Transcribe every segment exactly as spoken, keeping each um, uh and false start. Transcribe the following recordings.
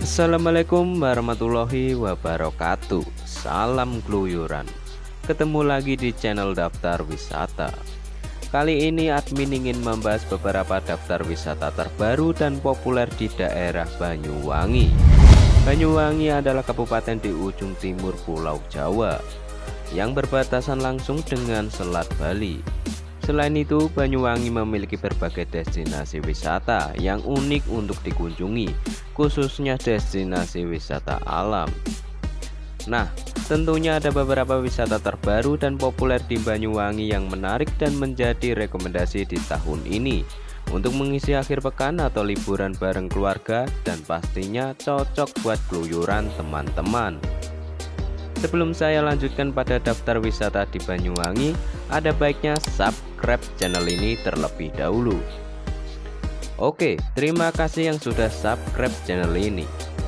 Assalamualaikum warahmatullahi wabarakatuh. Salam keluyuran. Ketemu lagi di channel Daftar Wisata. Kali ini admin ingin membahas beberapa daftar wisata terbaru dan populer di daerah Banyuwangi. Banyuwangi adalah kabupaten di ujung timur Pulau Jawa yang berbatasan langsung dengan Selat Bali. Selain itu, Banyuwangi memiliki berbagai destinasi wisata yang unik untuk dikunjungi, khususnya destinasi wisata alam. Nah, tentunya ada beberapa wisata terbaru dan populer di Banyuwangi yang menarik dan menjadi rekomendasi di tahun ini untuk mengisi akhir pekan atau liburan bareng keluarga, dan pastinya cocok buat keluyuran teman-teman. Sebelum saya lanjutkan pada daftar wisata di Banyuwangi, ada baiknya subscribe channel ini terlebih dahulu. Oke, terima kasih yang sudah subscribe channel ini.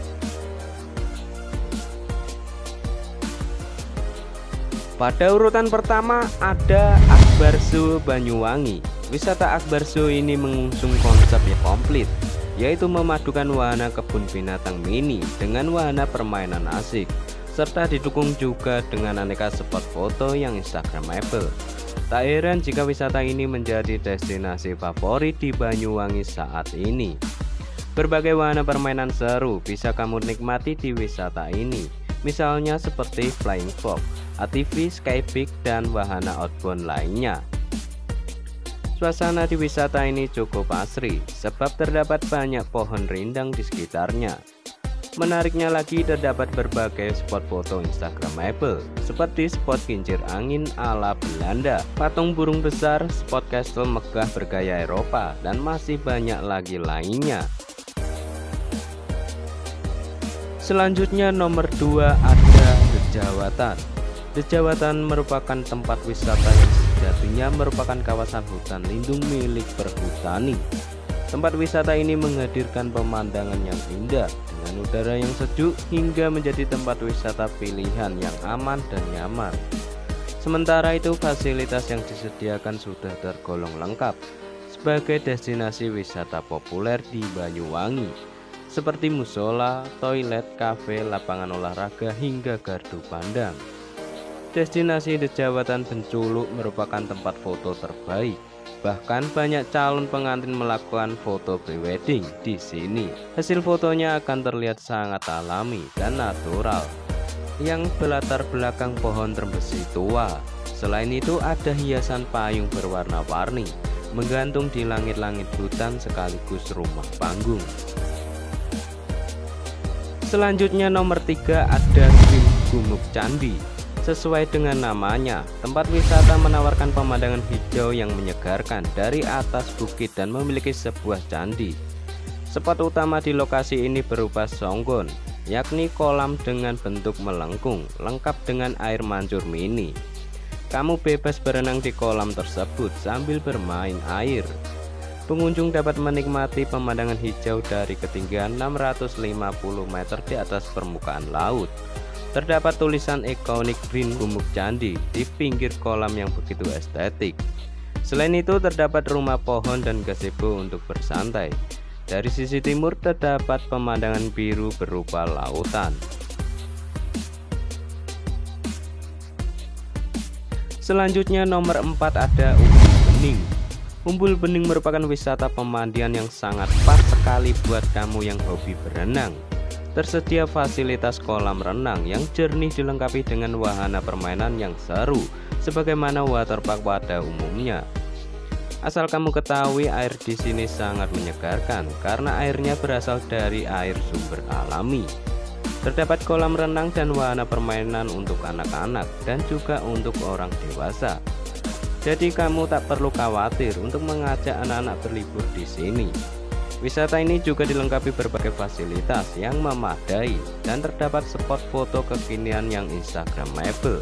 Pada urutan pertama ada Akbar Zoo Banyuwangi. Wisata Akbar Zoo ini mengusung konsep yang komplit, yaitu memadukan wahana kebun binatang mini dengan wahana permainan asik, serta didukung juga dengan aneka spot foto yang instagramable. Tak heran jika wisata ini menjadi destinasi favorit di Banyuwangi saat ini. Berbagai wahana permainan seru bisa kamu nikmati di wisata ini, misalnya seperti flying fox, A T V, skypeak, dan wahana outbound lainnya. Suasana di wisata ini cukup asri, sebab terdapat banyak pohon rindang di sekitarnya. Menariknya lagi, terdapat berbagai spot foto instagramable seperti spot kincir angin ala Belanda, patung burung besar, spot kastel megah bergaya Eropa, dan masih banyak lagi lainnya. Selanjutnya nomor dua ada Dejawatan. Dejawatan merupakan tempat wisata yang sejatinya merupakan kawasan hutan lindung milik perhutani. Tempat wisata ini menghadirkan pemandangan yang indah dengan udara yang sejuk hingga menjadi tempat wisata pilihan yang aman dan nyaman. Sementara itu, fasilitas yang disediakan sudah tergolong lengkap sebagai destinasi wisata populer di Banyuwangi, seperti musola, toilet, kafe, lapangan olahraga, hingga gardu pandang. Destinasi Dejawatan Benculuk merupakan tempat foto terbaik. Bahkan banyak calon pengantin melakukan foto prewedding di sini. Hasil fotonya akan terlihat sangat alami dan natural, yang berlatar belakang pohon trembesi tua. Selain itu, ada hiasan payung berwarna-warni menggantung di langit-langit hutan sekaligus rumah panggung. Selanjutnya nomor tiga ada Grim Gumuk Candi. Sesuai dengan namanya, tempat wisata menawarkan pemandangan hijau yang menyegarkan dari atas bukit dan memiliki sebuah candi. Spot utama di lokasi ini berupa songgon, yakni kolam dengan bentuk melengkung, lengkap dengan air mancur mini. Kamu bebas berenang di kolam tersebut sambil bermain air. Pengunjung dapat menikmati pemandangan hijau dari ketinggian enam ratus lima puluh meter di atas permukaan laut. Terdapat tulisan ikonik Grim Gumuk Candi di pinggir kolam yang begitu estetik. Selain itu, terdapat rumah pohon dan gazebo untuk bersantai. Dari sisi timur terdapat pemandangan biru berupa lautan. Selanjutnya nomor empat ada Umbul Bening. Umbul Bening merupakan wisata pemandian yang sangat pas sekali buat kamu yang hobi berenang. Tersedia fasilitas kolam renang yang jernih dilengkapi dengan wahana permainan yang seru sebagaimana waterpark pada umumnya. Asal kamu ketahui, air di sini sangat menyegarkan karena airnya berasal dari air sumber alami. Terdapat kolam renang dan wahana permainan untuk anak-anak dan juga untuk orang dewasa. Jadi kamu tak perlu khawatir untuk mengajak anak-anak berlibur di sini. Wisata ini juga dilengkapi berbagai fasilitas yang memadai dan terdapat spot foto kekinian yang instagramable.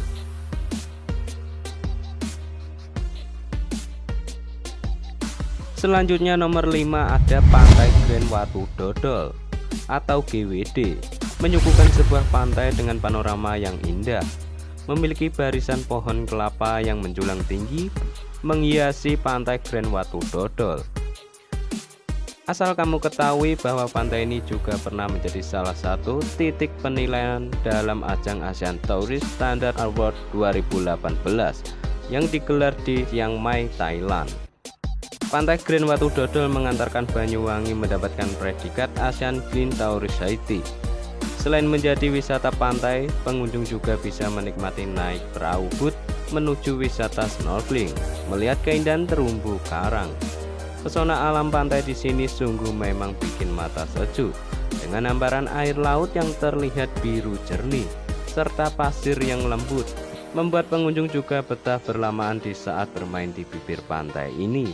Selanjutnya nomor lima ada Pantai Grand Watu Dodol atau G W D. Menyuguhkan sebuah pantai dengan panorama yang indah. Memiliki barisan pohon kelapa yang menjulang tinggi menghiasi Pantai Grand Watu Dodol. Asal kamu ketahui bahwa pantai ini juga pernah menjadi salah satu titik penilaian dalam ajang Asian Tourist Standard Award dua ribu delapan belas yang digelar di Chiang Mai, Thailand. Pantai Grand Watu Dodol mengantarkan Banyuwangi mendapatkan predikat Asian Green Tourist City. Selain menjadi wisata pantai, pengunjung juga bisa menikmati naik perahu boat menuju wisata snorkeling, melihat keindahan terumbu karang. Pesona alam pantai di sini sungguh memang bikin mata sejuk, dengan hamparan air laut yang terlihat biru jernih, serta pasir yang lembut, membuat pengunjung juga betah berlamaan di saat bermain di bibir pantai ini.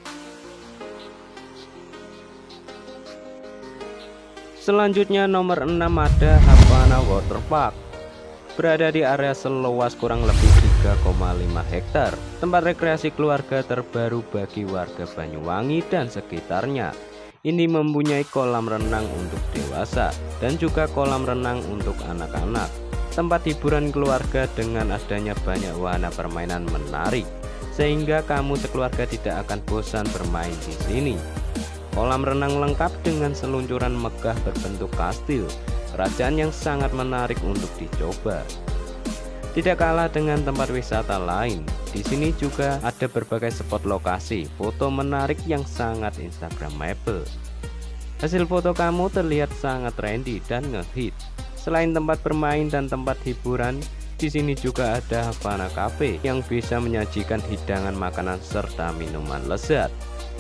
Selanjutnya nomor enam ada Havana Waterpark. Berada di area seluas kurang lebih tiga koma lima hektar, tempat rekreasi keluarga terbaru bagi warga Banyuwangi dan sekitarnya. Ini mempunyai kolam renang untuk dewasa dan juga kolam renang untuk anak-anak. Tempat hiburan keluarga dengan adanya banyak wahana permainan menarik, sehingga kamu sekeluarga tidak akan bosan bermain di sini. Kolam renang lengkap dengan seluncuran megah berbentuk kastil, kerajaan yang sangat menarik untuk dicoba. Tidak kalah dengan tempat wisata lain, di sini juga ada berbagai spot lokasi foto menarik yang sangat instagramable. Hasil foto kamu terlihat sangat trendy dan ngehit. Selain tempat bermain dan tempat hiburan, di sini juga ada Havana Cafe yang bisa menyajikan hidangan makanan serta minuman lezat.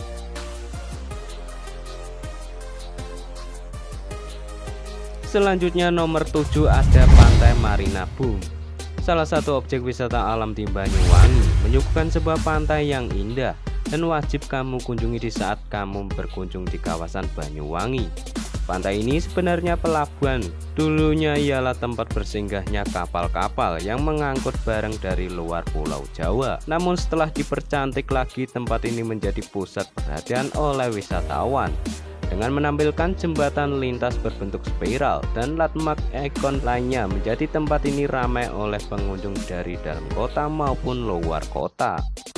Selanjutnya nomor tujuh ada Pantai Marina Boom. Salah satu objek wisata alam di Banyuwangi, menyuguhkan sebuah pantai yang indah dan wajib kamu kunjungi di saat kamu berkunjung di kawasan Banyuwangi. Pantai ini sebenarnya pelabuhan, dulunya ialah tempat bersinggahnya kapal-kapal yang mengangkut barang dari luar Pulau Jawa. Namun setelah dipercantik lagi, tempat ini menjadi pusat perhatian oleh wisatawan, dengan menampilkan jembatan lintas berbentuk spiral dan landmark ikon lainnya. Menjadi tempat ini ramai oleh pengunjung dari dalam kota maupun luar kota.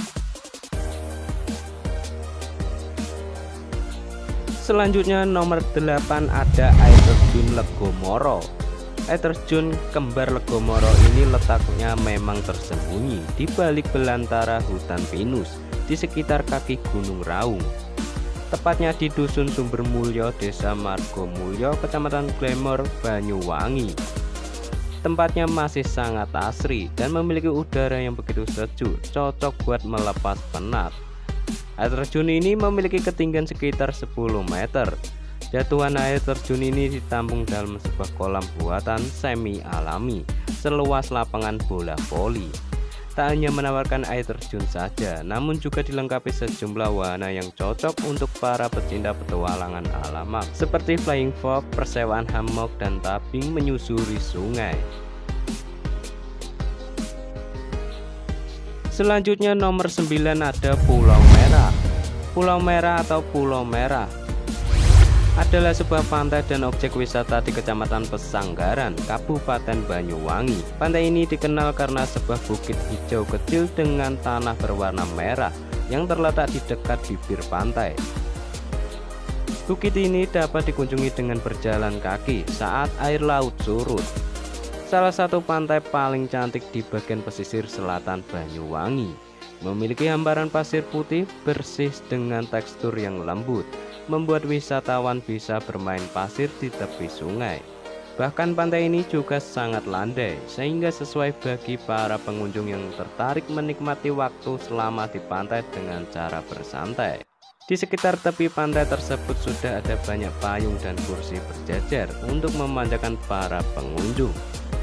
Selanjutnya nomor delapan ada air terjun Legomoro. Air terjun kembar Legomoro ini letaknya memang tersembunyi di balik belantara hutan pinus di sekitar kaki Gunung Raung. Tepatnya di Dusun Sumber Mulyo, Desa Margomulyo, Kecamatan Glemor, Banyuwangi. Tempatnya masih sangat asri dan memiliki udara yang begitu sejuk, cocok buat melepas penat. Air terjun ini memiliki ketinggian sekitar sepuluh meter. Jatuhan air terjun ini ditampung dalam sebuah kolam buatan semi alami seluas lapangan bola voli. Tak hanya menawarkan air terjun saja, namun juga dilengkapi sejumlah wahana yang cocok untuk para pecinta petualangan alam, seperti flying fox, persewaan hammock, dan tabing menyusuri sungai. Selanjutnya nomor sembilan ada Pulau Merah. Pulau Merah atau Pulau Merah adalah sebuah pantai dan objek wisata di Kecamatan Pesanggaran, Kabupaten Banyuwangi. Pantai ini dikenal karena sebuah bukit hijau kecil dengan tanah berwarna merah yang terletak di dekat bibir pantai. Bukit ini dapat dikunjungi dengan berjalan kaki saat air laut surut. Salah satu pantai paling cantik di bagian pesisir selatan Banyuwangi, memiliki hamparan pasir putih bersih dengan tekstur yang lembut, membuat wisatawan bisa bermain pasir di tepi sungai. Bahkan pantai ini juga sangat landai, sehingga sesuai bagi para pengunjung yang tertarik menikmati waktu selama di pantai dengan cara bersantai. Di sekitar tepi pantai tersebut sudah ada banyak payung dan kursi berjajar untuk memanjakan para pengunjung.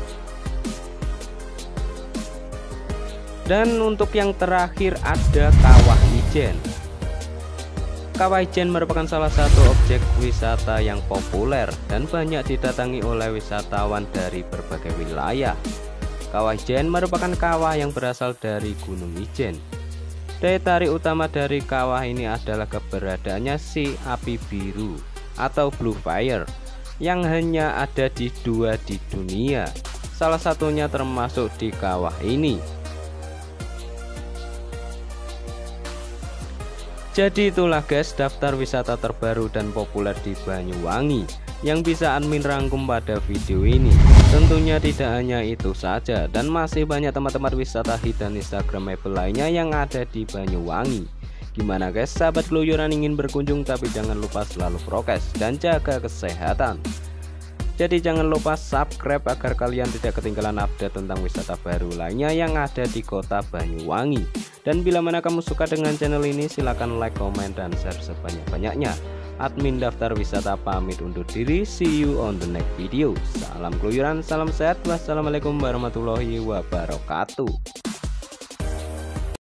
Dan untuk yang terakhir ada Kawah Ijen. Kawah Ijen merupakan salah satu objek wisata yang populer dan banyak didatangi oleh wisatawan dari berbagai wilayah. Kawah Ijen merupakan kawah yang berasal dari Gunung Ijen. Daya tarik utama dari kawah ini adalah keberadaannya si api biru atau blue fire yang hanya ada di dua di dunia. Salah satunya termasuk di kawah ini. Jadi itulah guys daftar wisata terbaru dan populer di Banyuwangi yang bisa admin rangkum pada video ini. Tentunya tidak hanya itu saja, dan masih banyak tempat-tempat wisata hit dan instagramable lainnya yang ada di Banyuwangi. Gimana guys, sahabat keluyuran ingin berkunjung tapi jangan lupa selalu prokes dan jaga kesehatan. Jadi jangan lupa subscribe agar kalian tidak ketinggalan update tentang wisata baru lainnya yang ada di kota Banyuwangi. Dan bila mana kamu suka dengan channel ini, silahkan like, komen, dan share sebanyak-banyaknya. Admin Daftar Wisata pamit undur diri. See you on the next video. Salam keluyuran, salam sehat. Wassalamualaikum warahmatullahi wabarakatuh.